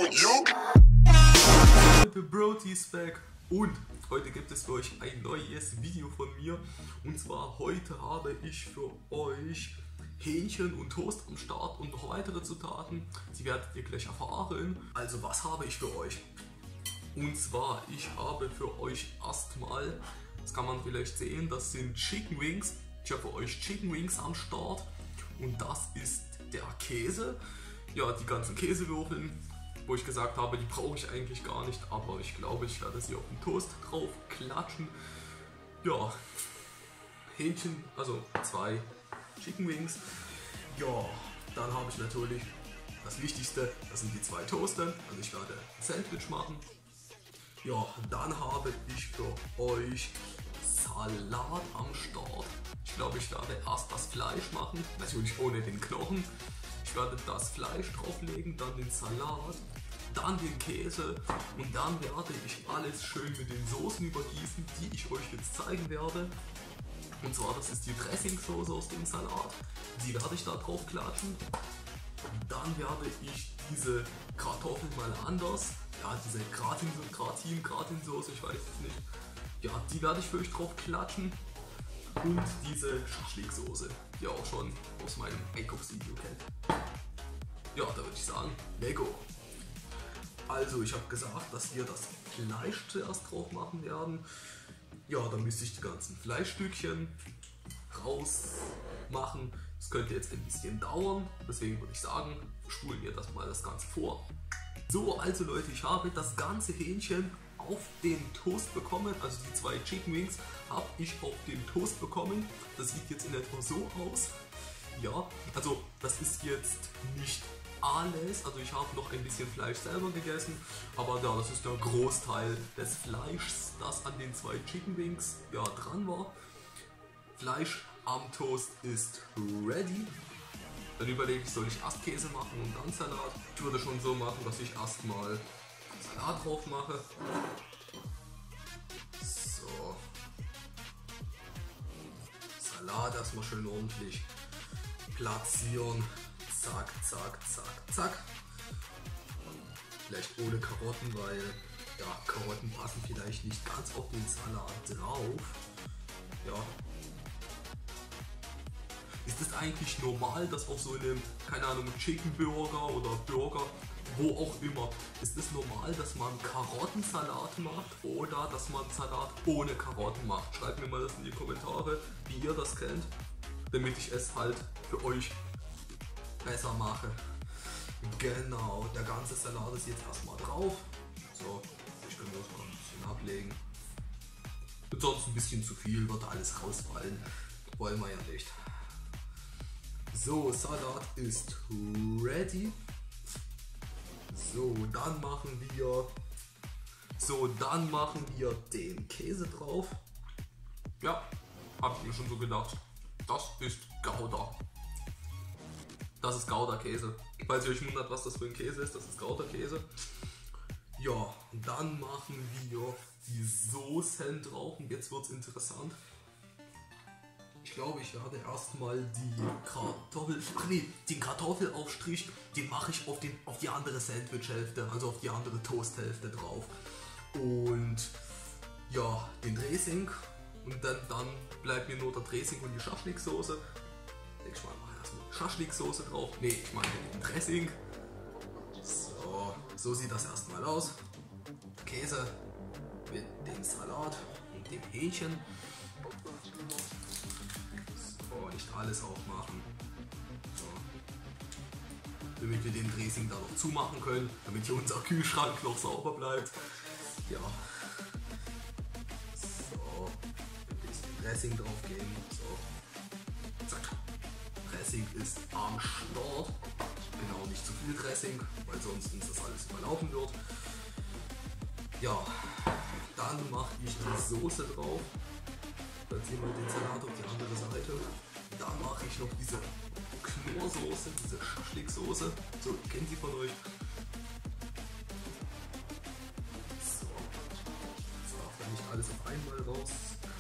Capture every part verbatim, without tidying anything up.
Leute, Brody ist back und heute gibt es für euch ein neues Video von mir. Und zwar heute habe ich für euch Hähnchen und Toast am Start und noch weitere Zutaten. Sie werdet ihr gleich erfahren. Also was habe ich für euch? Und zwar, ich habe für euch erstmal, das kann man vielleicht sehen, das sind Chicken Wings. Ich habe für euch Chicken Wings am Start und das ist der Käse. Ja, die ganzen Käsewürfeln, wo ich gesagt habe, die brauche ich eigentlich gar nicht, aber ich glaube, ich werde sie auf den Toast drauf klatschen. Ja, Hähnchen, also zwei Chicken Wings. Ja, dann habe ich natürlich das Wichtigste, das sind die zwei Toaster. Also ich werde ein Sandwich machen. Ja, dann habe ich für euch Salat am Start. Ich glaube, ich werde erst das Fleisch machen, natürlich ohne den Knochen. Ich werde das Fleisch drauflegen, dann den Salat, dann den Käse und dann werde ich alles schön mit den Soßen übergießen, die ich euch jetzt zeigen werde. Und zwar, das ist die Dressingsoße aus dem Salat, die werde ich da drauf klatschen. Dann werde ich diese Kartoffeln mal anders, ja, diese Gratin, Gratin, Gratinsoße, ich weiß es nicht, ja, die werde ich für euch drauf klatschen. Und diese Schaschliksoße, die ihr auch schon aus meinem Einkaufsvideo kennt. Ja, da würde ich sagen, Lego. Also ich habe gesagt, dass wir das Fleisch zuerst drauf machen werden. Ja, dann müsste ich die ganzen Fleischstückchen rausmachen. Das könnte jetzt ein bisschen dauern, deswegen würde ich sagen, spulen wir das mal das Ganze vor. So, also Leute, ich habe das ganze Hähnchen auf den Toast bekommen, also die zwei Chicken Wings habe ich auf den Toast bekommen. Das sieht jetzt in etwa so aus. Ja, also das ist jetzt nicht alles, also ich habe noch ein bisschen Fleisch selber gegessen, aber ja, das ist der Großteil des Fleischs, das an den zwei Chicken Wings ja dran war. Fleisch am Toast ist ready. Dann überlege ich, soll ich erst Käse machen und dann Salat. Ich würde schon so machen, dass ich erstmal Salat drauf mache. So. Salat erstmal schön ordentlich platzieren. Zack, zack, zack, zack. Vielleicht ohne Karotten, weil ja, Karotten passen vielleicht nicht ganz auf den Salat drauf. Ja. Ist es eigentlich normal, dass auf so einem, keine Ahnung, Chicken Burger oder Burger, wo auch immer, ist es normal, dass man Karottensalat macht oder dass man Salat ohne Karotten macht? Schreibt mir mal das in die Kommentare, wie ihr das kennt, damit ich es halt für euch besser mache. Genau, der ganze Salat ist jetzt erstmal drauf. So, ich kann das mal ein bisschen ablegen. Wird sonst ein bisschen zu viel, wird alles rausfallen. Wollen wir ja nicht. So, Salat ist ready. So, dann machen wir So, dann machen wir den Käse drauf. Ja, habe ich mir schon so gedacht. Das ist Gouda. Das ist Gouda-Käse. Falls ihr euch wundert, was das für ein Käse ist, das ist Gouda-Käse. Ja, und dann machen wir die Soßen drauf und jetzt wird es interessant. Ich glaube, ich werde erstmal die Kartoffel, ach nee, den Kartoffelaufstrich, den mache ich auf, den, auf die andere Sandwich-Hälfte, also auf die andere Toast-Hälfte drauf. Und ja, den Dressing und dann, dann bleibt mir nur der Dressing und die Schaschliksoße. Ich mache erstmal Schaschliksoße drauf, nee, ich meine den Dressing. So, so sieht das erstmal aus. Käse mit dem Salat und dem Hähnchen. So, nicht alles aufmachen. So. Damit wir den Dressing dann noch zumachen können, damit hier unser Kühlschrank noch sauber bleibt. Ja. So, ein bisschen Dressing drauf geben. So. Zack. Dressing ist am Start. Genau, nicht zu viel Dressing, weil sonst uns das alles überlaufen wird. Ja, dann mache ich die Soße drauf. Dann ziehen wir den Salat auf die andere Seite. Dann mache ich noch diese Knorrsoße, diese Schaschliksoße. So, kennt ihr von euch? So, das darf dann nicht alles auf einmal raus.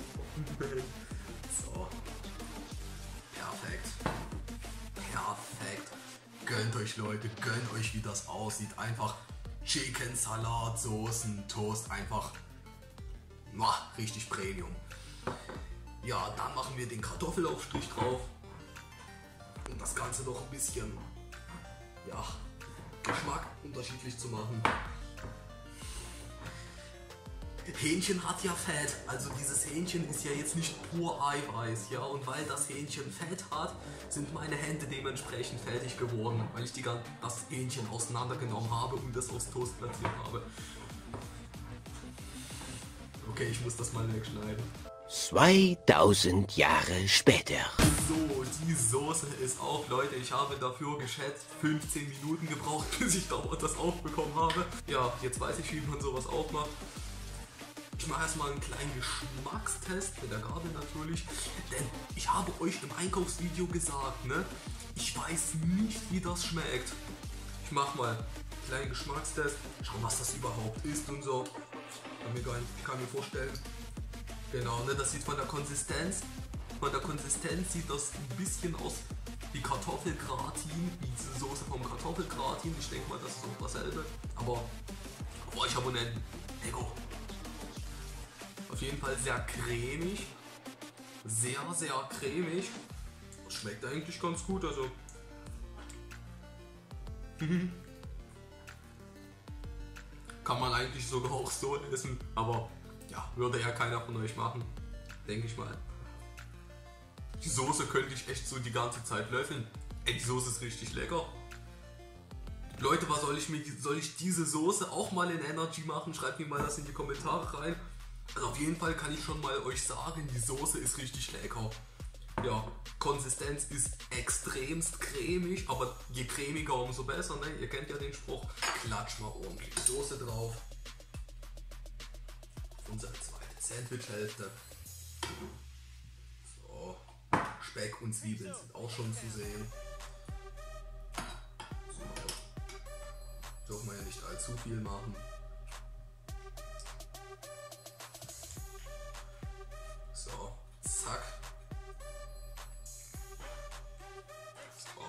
So, perfekt. Perfekt. Gönnt euch, Leute, gönnt euch, wie das aussieht. Einfach Chicken, Salat, Soßen, Toast, einfach muah, richtig Premium. Ja, dann machen wir den Kartoffelaufstrich drauf, um das Ganze noch ein bisschen, ja, Geschmack unterschiedlich zu machen. Hähnchen hat ja Fett, also dieses Hähnchen ist ja jetzt nicht pur Eiweiß, ja, und weil das Hähnchen Fett hat, sind meine Hände dementsprechend fettig geworden, weil ich die, das Hähnchen auseinandergenommen habe und das aufs Toast platziert habe. Okay, ich muss das mal wegschneiden. zweitausend Jahre später. So, die Soße ist auf, Leute. Ich habe dafür geschätzt fünfzehn Minuten gebraucht, bis ich das aufbekommen habe. Ja, jetzt weiß ich, wie man sowas aufmacht. Ich mache erstmal einen kleinen Geschmackstest mit der Gabel natürlich, denn ich habe euch im Einkaufsvideo gesagt, ne, ich weiß nicht, wie das schmeckt. Ich mache mal einen kleinen Geschmackstest, schauen, was das überhaupt ist und so. Kann mir, gar nicht, kann mir vorstellen. Genau, ne, das sieht von der Konsistenz, von der Konsistenz sieht das ein bisschen aus wie Kartoffelgratin, wie diese Soße vom Kartoffelgratin. Ich denke mal, das ist auch dasselbe. Aber für euch Abonnenten, Ego. Auf jeden Fall sehr cremig, sehr, sehr cremig. Das schmeckt eigentlich ganz gut, also. Kann man eigentlich sogar auch so essen, aber ja, würde ja keiner von euch machen, denke ich mal. Die Soße könnte ich echt so die ganze Zeit löffeln. Ey, die Soße ist richtig lecker. Leute, was soll ich mir, soll ich diese Soße auch mal in Energy machen? Schreibt mir mal das in die Kommentare rein. Also auf jeden Fall kann ich schon mal euch sagen, die Soße ist richtig lecker. Ja, Konsistenz ist extremst cremig, aber je cremiger, umso besser, ne? Ihr kennt ja den Spruch. Klatsch mal ordentlich Soße drauf. Auf unsere zweite Sandwich-Hälfte. So, Speck und Zwiebeln sind auch schon zu sehen. So, dürfen wir ja nicht allzu viel machen. So, zack. So.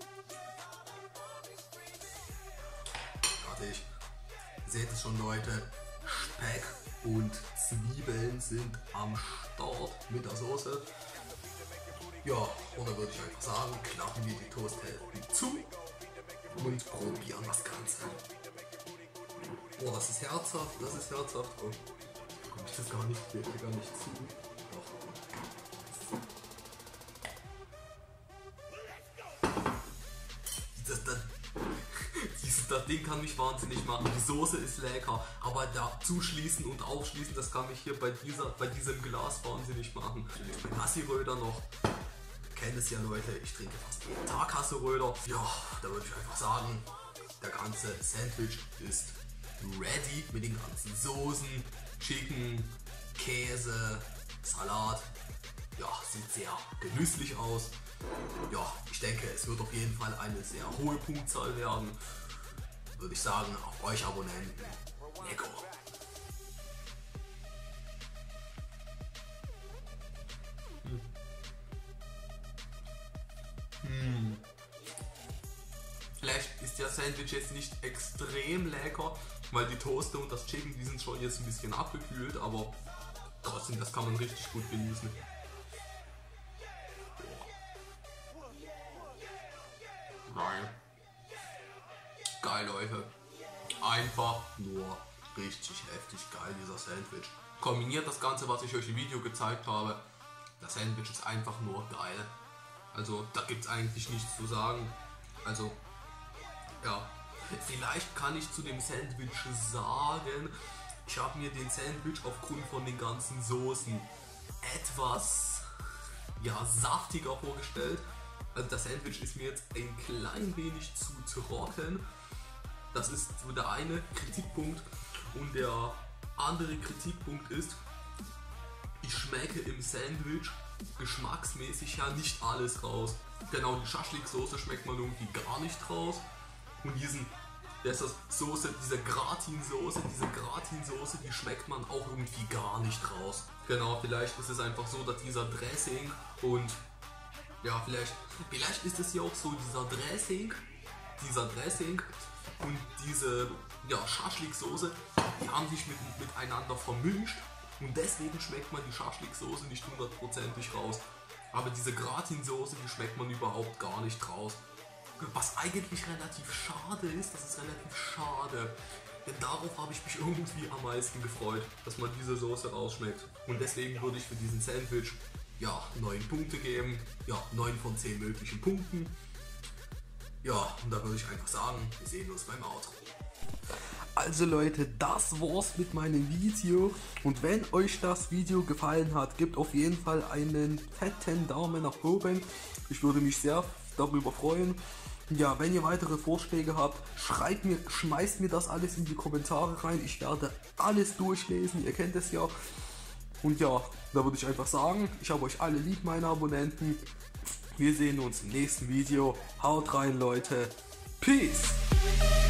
Fertig. Seht es schon, Leute. Speck und Zwiebeln sind am Start mit der Soße. Ja, und dann würde ich einfach sagen, klappen wir die Toasthälften zu und probieren das Ganze. Oh, das ist herzhaft, das ist herzhaft. Oh. Komme ich das gar nicht, gar nicht zu. Das, das, dieses, das Ding kann mich wahnsinnig machen. Die Soße ist lecker, aber da zuschließen und aufschließen, das kann mich hier bei, dieser, bei diesem Glas wahnsinnig machen. Mein Hassi-Röder noch. Kennt es ja, Leute, ich trinke fast jeden Tag Hassi-Röder. Ja, da würde ich einfach sagen, der ganze Sandwich ist ready mit den ganzen Soßen, Chicken, Käse, Salat. Ja, sieht sehr genüsslich aus. Ja, ich denke, es wird auf jeden Fall eine sehr hohe Punktzahl werden. Würde ich sagen, auf euch Abonnenten. Lecker. Hm. Hm. Vielleicht ist der Sandwich jetzt nicht extrem lecker, weil die Toaste und das Chicken, die sind schon jetzt ein bisschen abgekühlt, aber trotzdem, das kann man richtig gut genießen. Geil. Geil, Leute. Einfach nur richtig heftig geil, dieser Sandwich. Kombiniert das Ganze, was ich euch im Video gezeigt habe. Das Sandwich ist einfach nur geil. Also, da gibt es eigentlich nichts zu sagen. Also, ja. Vielleicht kann ich zu dem Sandwich sagen, ich habe mir den Sandwich aufgrund von den ganzen Soßen etwas, ja, saftiger vorgestellt. Also das Sandwich ist mir jetzt ein klein wenig zu trocken. Das ist so der eine Kritikpunkt. Und der andere Kritikpunkt ist, ich schmecke im Sandwich geschmacksmäßig ja nicht alles raus. Genau, die Schaschlik-Soße schmeckt man irgendwie gar nicht raus. Und diesen, das Soße, diese Gratinsoße, diese Gratinsoße, die schmeckt man auch irgendwie gar nicht raus. Genau, vielleicht ist es einfach so, dass dieser Dressing und ja, vielleicht, vielleicht ist es ja auch so, dieser Dressing, dieser Dressing und diese ja, Schaschlik-Soße, die haben sich mit, miteinander vermischt und deswegen schmeckt man die Schaschlik-Soße nicht hundertprozentig raus. Aber diese Gratinsoße, die schmeckt man überhaupt gar nicht raus. Was eigentlich relativ schade ist, das ist relativ schade. Denn darauf habe ich mich irgendwie am meisten gefreut, dass man diese Soße rausschmeckt. Und deswegen würde ich für diesen Sandwich ja neun Punkte geben. Ja, neun von zehn möglichen Punkten. Ja, und da würde ich einfach sagen, wir sehen uns beim Outro. Also Leute, das war's mit meinem Video. Und wenn euch das Video gefallen hat, gebt auf jeden Fall einen fetten Daumen nach oben. Ich würde mich sehr darüber freuen. Ja, wenn ihr weitere Vorschläge habt, schreibt mir, schmeißt mir das alles in die Kommentare rein. Ich werde alles durchlesen, ihr kennt es ja. Und ja, da würde ich einfach sagen, ich habe euch alle lieb, meine Abonnenten. Wir sehen uns im nächsten Video. Haut rein, Leute. Peace!